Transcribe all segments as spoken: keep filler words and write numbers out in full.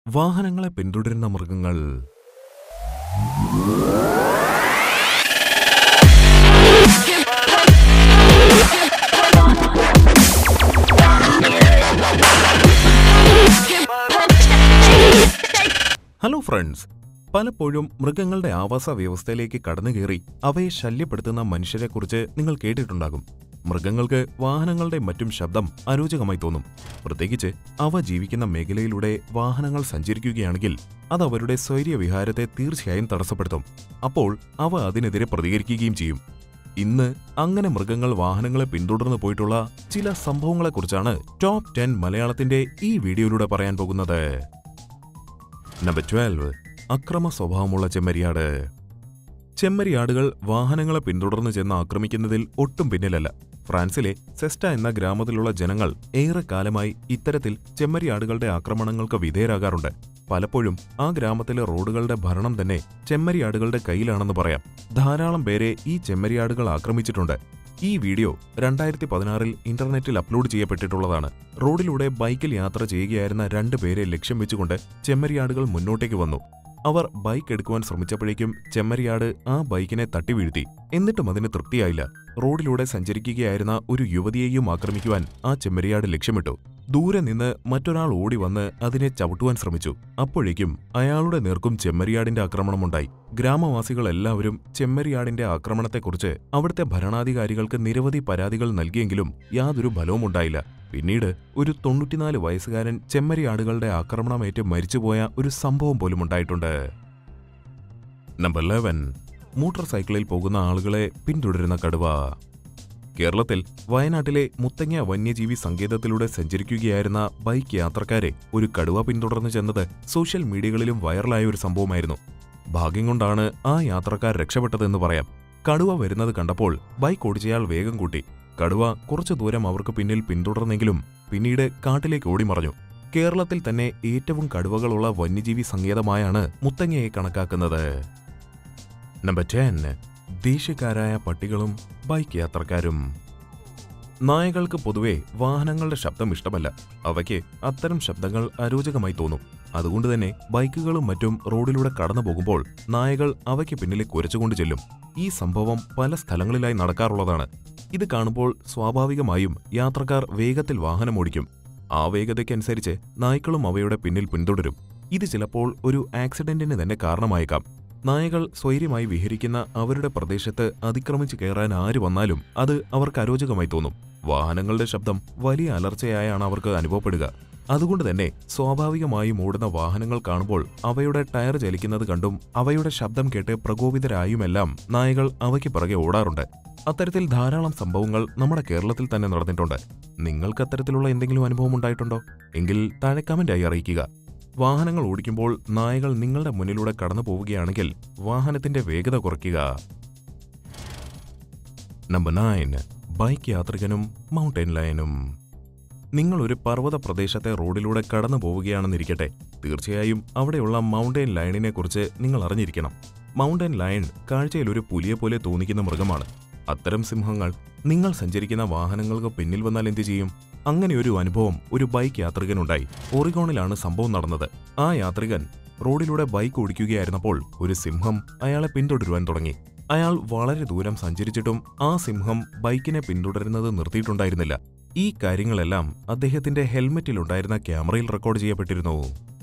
വാഹനങ്ങളെ പിന്തുടരുന്ന മൃഗങ്ങൾ. ഹലോ ഫ്രണ്ട്സ്, പലപ്പോഴും മൃഗങ്ങളുടെ ആവാസ വ്യവസ്ഥയിലേക്ക് കടന്നുകയറി അവയെ ശല്യപ്പെടുത്തുന്ന മനുഷ്യരെക്കുറിച്ച് നിങ്ങൾ കേട്ടിട്ടുണ്ടാകും. മൃഗങ്ങൾക്ക് വാഹനങ്ങളുടെ മറ്റും ശബ്ദം അരോചകമായി തോന്നും. പ്രത്യേകിച്ച് അവ ജീവിക്കുന്ന മേഖലയിലൂടെ വാഹനങ്ങൾ സഞ്ചരിക്കുകയാണെങ്കിൽ അത് അവരുടെ സ്വൈര്യവിഹാരത്തെ തീർച്ചയായും തടസ്സപ്പെടുത്തും. അപ്പോൾ അവ അതിനെതിരെ പ്രതികരിക്കുകയും ചെയ്യും. ഇന്ന് അങ്ങനെ മൃഗങ്ങൾ വാഹനങ്ങളെ പിന്തുടർന്നു പോയിട്ടുള്ള ചില സംഭവങ്ങളെക്കുറിച്ചാണ് ടോപ്പ് ടെൻ മലയാളത്തിന്റെ ഈ വീഡിയോയിലൂടെ പറയാൻ പോകുന്നത്. Number twelve. അക്രമ സ്വഭാവമുള്ള ചെമ്മരിയാട്. ചെമ്മരിയാടുകൾ വാഹനങ്ങളെ പിന്തുടർന്ന് ചെന്ന് ആക്രമിക്കുന്നതിൽ ഒട്ടും പിന്നിലല്ല. ഫ്രാൻസിലെ സെസ്റ്റ എന്ന ഗ്രാമത്തിലുള്ള ജനങ്ങൾ ഏറെക്കാലമായി ഇത്തരത്തിൽ ചെമ്മരിയാടുകളുടെ ആക്രമണങ്ങൾക്ക് വിധേയരാകാറുണ്ട്. പലപ്പോഴും ആ ഗ്രാമത്തിലെ റോഡുകളുടെ ഭരണം തന്നെ ചെമ്മരിയാടുകളുടെ കയ്യിലാണെന്ന് പറയാം. ധാരാളം പേരെ ഈ ചെമ്മരിയാടുകൾ ആക്രമിച്ചിട്ടുണ്ട്. ഈ വീഡിയോ രണ്ടായിരത്തി പതിനാറിൽ ഇന്റർനെറ്റിൽ അപ്ലോഡ് ചെയ്യപ്പെട്ടിട്ടുള്ളതാണ്. റോഡിലൂടെ ബൈക്കിൽ യാത്ര ചെയ്യുകയായിരുന്ന രണ്ടു പേരെ ലക്ഷ്യം വെച്ചുകൊണ്ട് ചെമ്മരിയാടുകൾ മുന്നോട്ടേക്ക് വന്നു. അവർ ബൈക്ക് എടുക്കുവാൻ ശ്രമിച്ചപ്പോഴേക്കും ചെമ്മരിയാട് ആ ബൈക്കിനെ തട്ടിവീഴ്ത്തി. എന്നിട്ടും അതിന് തൃപ്തിയായില്ല. റോഡിലൂടെ സഞ്ചരിക്കുകയായിരുന്ന ഒരു യുവതിയെയും ആക്രമിക്കുവാൻ ആ ചെമ്മരിയാട് ലക്ഷ്യമിട്ടു. ദൂരെ നിന്ന് മറ്റൊരാൾ ഓടി വന്ന് അതിനെ ചവിട്ടുവാൻ ശ്രമിച്ചു. അപ്പോഴേക്കും അയാളുടെ നേർക്കും ചെമ്മരിയാടിന്റെ ആക്രമണമുണ്ടായി. ഗ്രാമവാസികൾ എല്ലാവരും ചെമ്മരിയാടിന്റെ ആക്രമണത്തെക്കുറിച്ച് അവിടുത്തെ ഭരണാധികാരികൾക്ക് നിരവധി പരാതികൾ നൽകിയെങ്കിലും യാതൊരു ഫലവുമുണ്ടായില്ല. പിന്നീട് ഒരു തൊണ്ണൂറ്റിനാല് വയസ്സുകാരൻ ചെമ്മരിയാടുകളുടെ ആക്രമണമേറ്റ് മരിച്ചുപോയ ഒരു സംഭവം പോലും ഉണ്ടായിട്ടുണ്ട്. Number Eleven. മോട്ടോർ സൈക്കിളിൽ പോകുന്ന ആളുകളെ പിന്തുടരുന്ന കടുവ. കേരളത്തിൽ വയനാട്ടിലെ മുത്തങ്ങ വന്യജീവി സങ്കേതത്തിലൂടെ സഞ്ചരിക്കുകയായിരുന്ന ബൈക്ക് യാത്രക്കാരെ ഒരു കടുവ പിന്തുടർന്നു ചെന്നത് സോഷ്യൽ മീഡിയകളിലും വൈറലായ ഒരു സംഭവമായിരുന്നു. ഭാഗ്യം കൊണ്ടാണ് ആ യാത്രക്കാർ രക്ഷപ്പെട്ടതെന്ന് പറയാം. കടുവ വരുന്നത് കണ്ടപ്പോൾ ബൈക്ക് ഓടിച്ചയാൾ വേഗം കൂട്ടി. കടുവ കുറച്ചു ദൂരം അവർക്ക് പിന്നിൽ പിന്തുടർന്നെങ്കിലും പിന്നീട് കാട്ടിലേക്ക് ഓടിമറഞ്ഞു. കേരളത്തിൽ തന്നെ ഏറ്റവും കടുവകളുള്ള വന്യജീവി സങ്കേതമായാണ് മുത്തങ്ങയെ കണക്കാക്കുന്നത്. Number ten. ദേഷ്യക്കാരായ പട്ടികളും ബൈക്ക് യാത്രക്കാരും. നായകൾക്ക് പൊതുവെ വാഹനങ്ങളുടെ ശബ്ദം ഇഷ്ടമല്ല. അവയ്ക്ക് അത്തരം ശബ്ദങ്ങൾ അരോചകമായി തോന്നും. അതുകൊണ്ട് തന്നെ ബൈക്കുകളും മറ്റും റോഡിലൂടെ കടന്നു പോകുമ്പോൾ നായകൾ അവയ്ക്ക് പിന്നിലെ കുരച്ചുകൊണ്ട് ചെല്ലും. ഈ സംഭവം പല സ്ഥലങ്ങളിലായി നടക്കാറുള്ളതാണ്. ഇത് കാണുമ്പോൾ സ്വാഭാവികമായും യാത്രക്കാർ വേഗത്തിൽ വാഹനമോടിക്കും. ആ വേഗതയ്ക്കനുസരിച്ച് നായ്ക്കളും അവയുടെ പിന്നിൽ പിന്തുടരും. ഇത് ചിലപ്പോൾ ഒരു ആക്സിഡന്റിന് തന്നെ കാരണമായേക്കാം. നായകൾ സ്വൈര്യമായി വിഹരിക്കുന്ന അവരുടെ പ്രദേശത്ത് അതിക്രമിച്ചു കയറാൻ ആര് വന്നാലും അത് അവർക്ക് അരോചകമായി തോന്നും. വാഹനങ്ങളുടെ ശബ്ദം വലിയ അലർച്ചയായാണ് അവർക്ക് അനുഭവപ്പെടുക. അതുകൊണ്ട് തന്നെ സ്വാഭാവികമായും ഓടുന്ന വാഹനങ്ങൾ കാണുമ്പോൾ അവയുടെ ടയർ ചലിക്കുന്നത് കണ്ടും അവയുടെ ശബ്ദം കേട്ട് പ്രകോപിതരായുമെല്ലാം നായകൾ അവയ്ക്ക് പിറകെ ഓടാറുണ്ട്. അത്തരത്തിൽ ധാരാളം സംഭവങ്ങൾ നമ്മുടെ കേരളത്തിൽ തന്നെ നടന്നിട്ടുണ്ട്. നിങ്ങൾക്ക് അത്തരത്തിലുള്ള എന്തെങ്കിലും അനുഭവം ഉണ്ടായിട്ടുണ്ടോ? എങ്കിൽ താഴെ കമന്റായി അറിയിക്കുക. വാഹനങ്ങൾ ഓടിക്കുമ്പോൾ നായകൾ നിങ്ങളുടെ മുന്നിലൂടെ കടന്നു പോവുകയാണെങ്കിൽ വാഹനത്തിന്റെ വേഗത കുറയ്ക്കുക. Number nine. ബൈക്ക് യാത്രികനും മൗണ്ടൻ ലയനും. നിങ്ങൾ ഒരു പർവ്വത പ്രദേശത്തെ റോഡിലൂടെ കടന്നു പോവുകയാണെന്നിരിക്കട്ടെ. തീർച്ചയായും അവിടെയുള്ള മൗണ്ടൻ ലയണിനെ കുറിച്ച് നിങ്ങൾ അറിഞ്ഞിരിക്കണം. മൗണ്ടൻ ലയൺ കാഴ്ചയിൽ ഒരു പുലിയെ പോലെ തോന്നിക്കുന്ന മൃഗമാണ്. അത്തരം സിംഹങ്ങൾ നിങ്ങൾ സഞ്ചരിക്കുന്ന വാഹനങ്ങൾക്ക് പിന്നിൽ വന്നാൽ എന്തു ചെയ്യും? അങ്ങനെ ഒരു അനുഭവം ഒരു ബൈക്ക് യാത്രികനുണ്ടായി. ഒറിഗോണിലാണ് സംഭവം നടന്നത്. ആ യാത്രികൻ റോഡിലൂടെ ബൈക്ക് ഓടിക്കുകയായിരുന്നപ്പോൾ ഒരു സിംഹം അയാളെ പിന്തുടരുവാൻ തുടങ്ങി. അയാൾ വളരെ ദൂരം സഞ്ചരിച്ചിട്ടും ആ സിംഹം ബൈക്കിനെ പിന്തുടരുന്നത് നിർത്തിയിട്ടുണ്ടായിരുന്നില്ല. ഈ കാര്യങ്ങളെല്ലാം അദ്ദേഹത്തിന്റെ ഹെൽമെറ്റിലുണ്ടായിരുന്ന ക്യാമറയിൽ റെക്കോർഡ് ചെയ്യപ്പെട്ടിരുന്നു.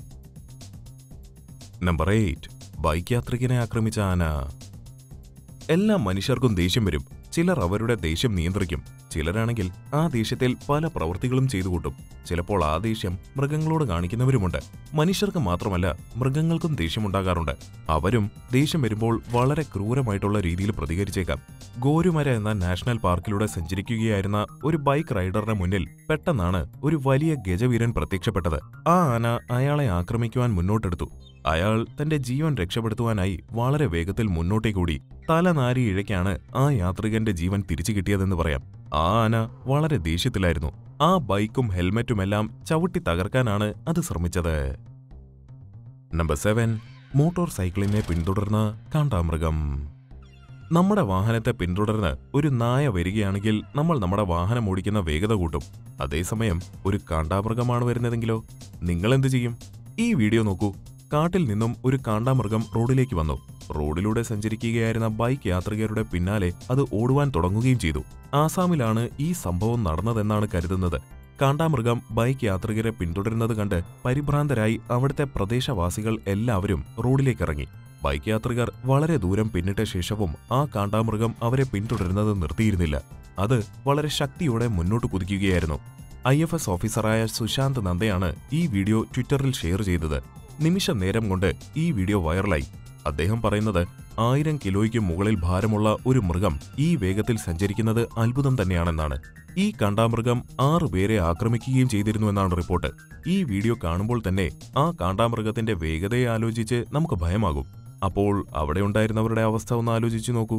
Number eight. ബൈക്ക് യാത്രികനെ ആക്രമിച്ച ആന. എല്ലാ മനുഷ്യർക്കും ദേഷ്യം വരും. ചിലർ അവരുടെ ദേഷ്യം നിയന്ത്രിക്കും. ചിലരാണെങ്കിൽ ആ ദേഷ്യത്തിൽ പല പ്രവൃത്തികളും ചെയ്തു കൂട്ടും. ചിലപ്പോൾ ആ ദേഷ്യം മൃഗങ്ങളോട് കാണിക്കുന്നവരുമുണ്ട്. മനുഷ്യർക്ക് മാത്രമല്ല, മൃഗങ്ങൾക്കും ദേഷ്യമുണ്ടാകാറുണ്ട്. അവരും ദേഷ്യം വരുമ്പോൾ വളരെ ക്രൂരമായിട്ടുള്ള രീതിയിൽ പ്രതികരിച്ചേക്കാം. ഗോരുമര എന്ന നാഷണൽ പാർക്കിലൂടെ സഞ്ചരിക്കുകയായിരുന്ന ഒരു ബൈക്ക് റൈഡറുടെ മുന്നിൽ പെട്ടെന്നാണ് ഒരു വലിയ ഗജവീരൻ പ്രത്യക്ഷപ്പെട്ടത്. ആ ആന അയാളെ ആക്രമിക്കുവാൻ മുന്നോട്ടെടുത്തു. അയാൾ തന്റെ ജീവൻ രക്ഷപ്പെടുത്തുവാനായി വളരെ വേഗത്തിൽ മുന്നോട്ടേക്കൂടി. തലനാരി ഇഴയ്ക്കാണ് ആ യാത്രികന്റെ ജീവൻ തിരിച്ചു കിട്ടിയതെന്ന് പറയാം. ആ ആന വളരെ ദേഷ്യത്തിലായിരുന്നു. ആ ബൈക്കും ഹെൽമെറ്റുമെല്ലാം ചവിട്ടി തകർക്കാനാണ് അത് ശ്രമിച്ചത്. Number seven. മോട്ടോർ സൈക്കിളിനെ പിന്തുടർന്ന കാണ്ടാമൃഗം. നമ്മുടെ വാഹനത്തെ പിന്തുടർന്ന് ഒരു നായ വരികയാണെങ്കിൽ നമ്മൾ നമ്മുടെ വാഹനം ഓടിക്കുന്ന വേഗത കൂട്ടും. അതേസമയം ഒരു കാണ്ടാമൃഗമാണ് വരുന്നതെങ്കിലോ? നിങ്ങളെന്ത് ചെയ്യും? ഈ വീഡിയോ നോക്കൂ. കാട്ടിൽ നിന്നും ഒരു കാണ്ടാമൃഗം റോഡിലേക്ക് വന്നു. റോഡിലൂടെ സഞ്ചരിക്കുകയായിരുന്ന ബൈക്ക് യാത്രികരുടെ പിന്നാലെ അത് ഓടുവാൻ തുടങ്ങുകയും ചെയ്തു. ആസാമിലാണ് ഈ സംഭവം നടന്നതെന്നാണ് കരുതുന്നത്. കാണ്ടാമൃഗം ബൈക്ക് യാത്രികരെ പിന്തുടരുന്നത് കണ്ട് പരിഭ്രാന്തരായി അവിടുത്തെ പ്രദേശവാസികൾ എല്ലാവരും റോഡിലേക്കിറങ്ങി. ബൈക്ക് യാത്രികർ വളരെ ദൂരം പിന്നിട്ട ശേഷവും ആ കാണ്ടാമൃഗം അവരെ പിന്തുടരുന്നത് നിർത്തിയിരുന്നില്ല. അത് വളരെ ശക്തിയോടെ മുന്നോട്ട് കുതിക്കുകയായിരുന്നു. ഐ എഫ് എസ് ഓഫീസറായ സുശാന്ത് നന്ദയാണ് ഈ വീഡിയോ ട്വിറ്ററിൽ ഷെയർ ചെയ്തത്. നിമിഷ നേരം കൊണ്ട് ഈ വീഡിയോ വൈറലായി. അദ്ദേഹം പറയുന്നത് ആയിരം കിലോയ്ക്ക് മുകളിൽ ഭാരമുള്ള ഒരു മൃഗം ഈ വേഗത്തിൽ സഞ്ചരിക്കുന്നത് അത്ഭുതം തന്നെയാണെന്നാണ്. ഈ കാണ്ടാമൃഗം ആറുപേരെ ആക്രമിക്കുകയും ചെയ്തിരുന്നുവെന്നാണ് റിപ്പോർട്ട്. ഈ വീഡിയോ കാണുമ്പോൾ തന്നെ ആ കാണ്ടാമൃഗത്തിന്റെ വേഗതയെ ആലോചിച്ച് നമുക്ക് ഭയമാകും. അപ്പോൾ അവിടെ ഉണ്ടായിരുന്നവരുടെ അവസ്ഥ ഒന്ന് ആലോചിച്ചു നോക്കൂ.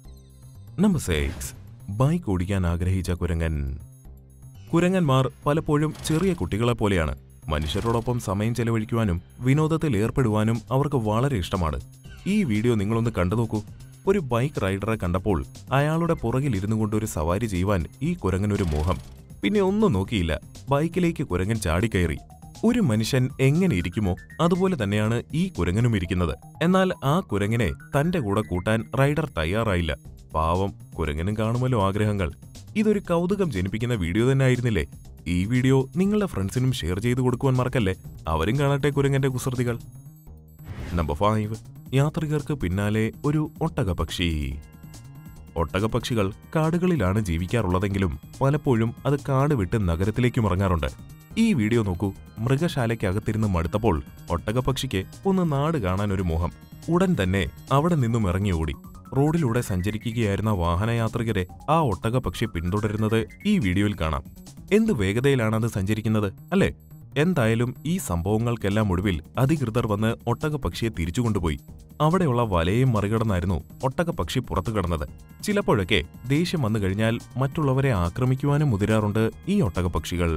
നമ്പർ സിക്സ്, ബൈക്ക് ഓടിക്കാൻ ആഗ്രഹിച്ച കുരങ്ങൻ. കുരങ്ങന്മാർ പലപ്പോഴും ചെറിയ കുട്ടികളെ പോലെയാണ്. മനുഷ്യരോടൊപ്പം സമയം ചെലവഴിക്കുവാനും വിനോദത്തിൽ ഏർപ്പെടുവാനും അവർക്ക് വളരെ ഇഷ്ടമാണ്. ഈ വീഡിയോ നിങ്ങളൊന്ന് കണ്ടു നോക്കൂ. ഒരു ബൈക്ക് റൈഡറെ കണ്ടപ്പോൾ അയാളുടെ പുറകിൽ ഇരുന്നു കൊണ്ട് ഒരു സവാരി ചെയ്യുവാൻ ഈ കുരങ്ങനൊരു മോഹം. പിന്നെ ഒന്നും നോക്കിയില്ല, ബൈക്കിലേക്ക് കുരങ്ങൻ ചാടിക്കയറി. ഒരു മനുഷ്യൻ എങ്ങനെ ഇരിക്കുമോ അതുപോലെ തന്നെയാണ് ഈ കുരങ്ങനും ഇരിക്കുന്നത്. എന്നാൽ ആ കുരങ്ങനെ തന്റെ കൂടെ കൂട്ടാൻ റൈഡർ തയ്യാറായില്ല. പാവം, കുരങ്ങനും കാണുമല്ലോ ആഗ്രഹങ്ങൾ. ഇതൊരു കൗതുകം ജനിപ്പിക്കുന്ന വീഡിയോ തന്നെ ആയിരുന്നില്ലേ? ഈ വീഡിയോ നിങ്ങളുടെ ഫ്രണ്ട്സിനും ഷെയർ ചെയ്തു കൊടുക്കുവാൻ മറക്കല്ലേ. അവരും കാണട്ടെ കുരങ്ങന്റെ കുസൃതികൾ. നമ്പർ ഫൈവ്, യാത്രികർക്ക് പിന്നാലെ ഒരു ഒട്ടകപക്ഷി. ഒട്ടകപക്ഷികൾ കാടുകളിലാണ് ജീവിക്കാറുള്ളതെങ്കിലും പലപ്പോഴും അത് കാട് വിട്ട് നഗരത്തിലേക്കും ഇറങ്ങാറുണ്ട്. ഈ വീഡിയോ നോക്കൂ. മൃഗശാലയ്ക്കകത്തിരുന്ന് മടുത്തപ്പോൾ ഒട്ടകപക്ഷിക്ക് ഒന്ന് നാട് കാണാൻ ഒരു മോഹം. ഉടൻ തന്നെ അവിടെ നിന്നും ഇറങ്ങി ഓടി. റോഡിലൂടെ സഞ്ചരിക്കുകയായിരുന്ന വാഹനയാത്രികരെ ആ ഒട്ടകപക്ഷി പിന്തുടരുന്നത് ഈ വീഡിയോയിൽ കാണാം. എന്ത് വേഗതയിലാണ് അത് സഞ്ചരിക്കുന്നത് അല്ലേ? എന്തായാലും ഈ സംഭവങ്ങൾക്കെല്ലാം ഒടുവിൽ അധികൃതർ വന്ന് ഒട്ടകപക്ഷിയെ തിരിച്ചുകൊണ്ടുപോയി. അവിടെയുള്ള വലയും മറികടന്നായിരുന്നു ഒട്ടകപക്ഷി പുറത്തു കടന്നത്. ചിലപ്പോഴൊക്കെ ദേഷ്യം വന്നു കഴിഞ്ഞാൽ മറ്റുള്ളവരെ ആക്രമിക്കുവാനും മുതിരാറുണ്ട് ഈ ഒട്ടകപക്ഷികൾ.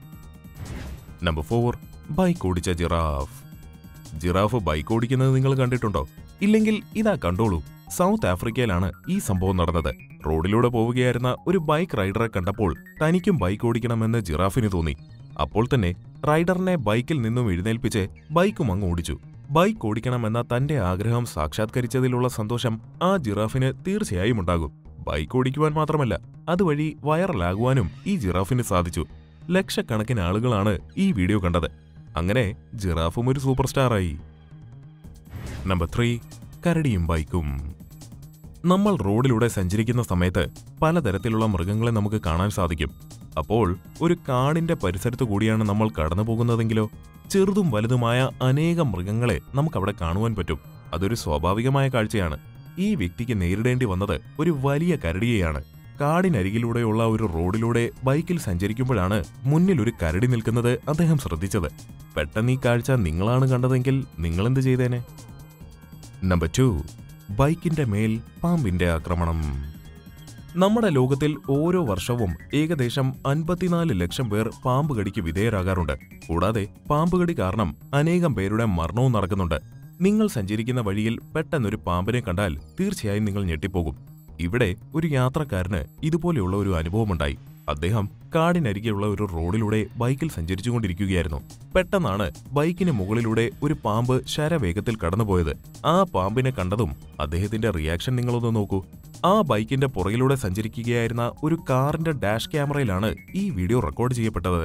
നമ്പർ ഫോർ, ബൈക്ക് ഓടിച്ച ജിറാഫ്. ജിറാഫ് ബൈക്ക് ഓടിക്കുന്നത് നിങ്ങൾ കണ്ടിട്ടുണ്ടോ? ഇല്ലെങ്കിൽ ഇതാ കണ്ടോളൂ. സൗത്ത് ആഫ്രിക്കയിലാണ് ഈ സംഭവം നടന്നത്. റോഡിലൂടെ പോവുകയായിരുന്ന ഒരു ബൈക്ക് റൈഡറെ കണ്ടപ്പോൾ തനിക്കും ബൈക്ക് ഓടിക്കണമെന്ന് ജിറാഫിന് തോന്നി. അപ്പോൾ തന്നെ റൈഡറിനെ ബൈക്കിൽ നിന്നും എഴുന്നേൽപ്പിച്ച് ബൈക്കും അങ്ങ് ഓടിച്ചു. ബൈക്ക് ഓടിക്കണമെന്ന തന്റെ ആഗ്രഹം സാക്ഷാത്കരിച്ചതിലുള്ള സന്തോഷം ആ ജിറാഫിന് തീർച്ചയായും ഉണ്ടാകും. ബൈക്ക് ഓടിക്കുവാൻ മാത്രമല്ല, അതുവഴി വൈറലാകുവാനും ഈ ജിറാഫിന് സാധിച്ചു. ലക്ഷക്കണക്കിന് ആളുകളാണ് ഈ വീഡിയോ കണ്ടത്. അങ്ങനെ ജിറാഫും ഒരു സൂപ്പർ സ്റ്റാറായി. നമ്പർ ത്രീ, കരടിയും ബൈക്കും. നമ്മൾ റോഡിലൂടെ സഞ്ചരിക്കുന്ന സമയത്ത് പലതരത്തിലുള്ള മൃഗങ്ങളെ നമുക്ക് കാണാൻ സാധിക്കും. അപ്പോൾ ഒരു കാടിന്റെ പരിസരത്തു കൂടിയാണ് നമ്മൾ കടന്നു പോകുന്നതെങ്കിലോ ചെറുതും വലുതുമായ അനേകം മൃഗങ്ങളെ നമുക്കവിടെ കാണുവാൻ പറ്റും. അതൊരു സ്വാഭാവികമായ കാഴ്ചയാണ്. ഈ വ്യക്തിക്ക് നേരിടേണ്ടി വന്നത് ഒരു വലിയ കരടിയെയാണ്. കാടിനരികിലൂടെയുള്ള ഒരു റോഡിലൂടെ ബൈക്കിൽ സഞ്ചരിക്കുമ്പോഴാണ് മുന്നിൽ ഒരു കരടി നിൽക്കുന്നത് അദ്ദേഹം ശ്രദ്ധിച്ചത്. പെട്ടെന്ന് ഈ കാഴ്ച നിങ്ങളാണ് കണ്ടതെങ്കിൽ നിങ്ങളെന്ത് ചെയ്തേനെ? നമ്പർ ടു, ബൈക്കിന്റെ മേൽ പാമ്പിന്റെ ആക്രമണം. നമ്മുടെ ലോകത്തിൽ ഓരോ വർഷവും ഏകദേശം അൻപത്തിനാല് ലക്ഷം പേർ പാമ്പുകടിക്ക് വിധേയരാകാറുണ്ട്. കൂടാതെ പാമ്പുകടി കാരണം അനേകം പേരുടെ മരണവും നടക്കുന്നുണ്ട്. നിങ്ങൾ സഞ്ചരിക്കുന്ന വഴിയിൽ പെട്ടെന്നൊരു പാമ്പിനെ കണ്ടാൽ തീർച്ചയായും നിങ്ങൾ ഞെട്ടിപ്പോകും. ഇവിടെ ഒരു യാത്രക്കാരന് ഇതുപോലെയുള്ള ഒരു അനുഭവമുണ്ടായി. അദ്ദേഹം കാടിനരികെയുള്ള ഒരു റോഡിലൂടെ ബൈക്കിൽ സഞ്ചരിച്ചുകൊണ്ടിരിക്കുകയായിരുന്നു. പെട്ടെന്നാണ് ബൈക്കിന് മുകളിലൂടെ ഒരു പാമ്പ് ശരവേഗത്തിൽ കടന്നുപോയത്. ആ പാമ്പിനെ കണ്ടതും അദ്ദേഹത്തിന്റെ റിയാക്ഷൻ നിങ്ങളൊന്ന് നോക്കൂ. ആ ബൈക്കിന്റെ പുറകിലൂടെ സഞ്ചരിക്കുകയായിരുന്ന ഒരു കാറിന്റെ ഡാഷ് ക്യാമറയിലാണ് ഈ വീഡിയോ റെക്കോർഡ് ചെയ്യപ്പെട്ടത്.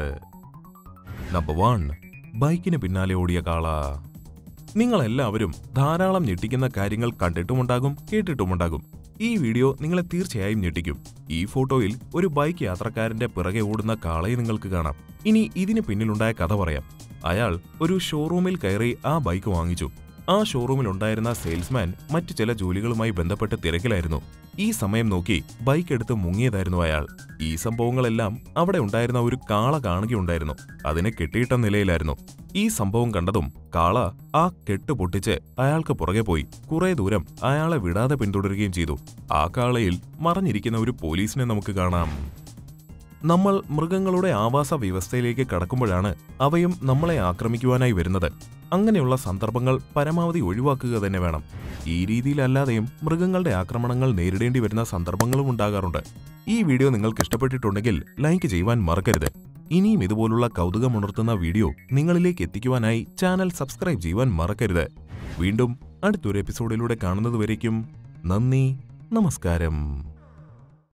നമ്പർ വൺ, ബൈക്കിന് പിന്നാലെ ഓടിയ കാള. നിങ്ങളെല്ലാവരും ധാരാളം ഞെട്ടിക്കുന്ന കാര്യങ്ങൾ കണ്ടിട്ടുമുണ്ടാകും, കേട്ടിട്ടുമുണ്ടാകും. ഈ വീഡിയോ നിങ്ങളെ തീർച്ചയായും ഞെട്ടിക്കും. ഈ ഫോട്ടോയിൽ ഒരു ബൈക്ക് യാത്രക്കാരന്റെ പിറകെ ഓടുന്ന കാളയെ നിങ്ങൾക്ക് കാണാം. ഇനി ഇതിന് പിന്നിലുണ്ടായ കഥ പറയാം. അയാൾ ഒരു ഷോറൂമിൽ കയറി ആ ബൈക്ക് വാങ്ങിച്ചു. ആ ഷോറൂമിലുണ്ടായിരുന്ന സെയിൽസ്മാൻ മറ്റു ചില ജോലികളുമായി ബന്ധപ്പെട്ട് തിരക്കിലായിരുന്നു. ഈ സമയം നോക്കി ബൈക്ക് എടുത്ത് മുങ്ങിയതായിരുന്നു അയാൾ. ഈ സംഭവങ്ങളെല്ലാം അവിടെ ഉണ്ടായിരുന്ന ഒരു കാള കാണുകയുണ്ടായിരുന്നു. അതിനെ കെട്ടിയിട്ട നിലയിലായിരുന്നു. ഈ സംഭവം കണ്ടതും കാള ആ കെട്ട് പൊട്ടിച്ച് അയാൾക്ക് പുറകെ പോയി കുറെ ദൂരം അയാളെ വിടാതെ പിന്തുടരുകയും ചെയ്തു. ആ കാളയിൽ മറഞ്ഞിരിക്കുന്ന ഒരു പോലീസിനെ നമുക്ക് കാണാം. നമ്മൾ മൃഗങ്ങളുടെ ആവാസ വ്യവസ്ഥയിലേക്ക് കടക്കുമ്പോഴാണ് അവയും നമ്മളെ ആക്രമിക്കുവാനായി വരുന്നത്. അങ്ങനെയുള്ള സന്ദർഭങ്ങൾ പരമാവധി ഒഴിവാക്കുക തന്നെ വേണം. ഈ രീതിയിലല്ലാതെയും മൃഗങ്ങളുടെ ആക്രമണങ്ങൾ നേരിടേണ്ടി വരുന്ന സന്ദർഭങ്ങളും ഉണ്ടാകാറുണ്ട്. ഈ വീഡിയോ നിങ്ങൾക്ക് ഇഷ്ടപ്പെട്ടിട്ടുണ്ടെങ്കിൽ ലൈക്ക് ചെയ്യുവാൻ മറക്കരുത്. ഇനിയും ഇതുപോലുള്ള കൗതുകമുണർത്തുന്ന വീഡിയോ നിങ്ങളിലേക്ക് എത്തിക്കുവാനായി ചാനൽ സബ്സ്ക്രൈബ് ചെയ്യുവാൻ മറക്കരുത്. വീണ്ടും അടുത്തൊരു എപ്പിസോഡിലൂടെ കാണുന്നതുവരേക്കും നന്ദി, നമസ്കാരം.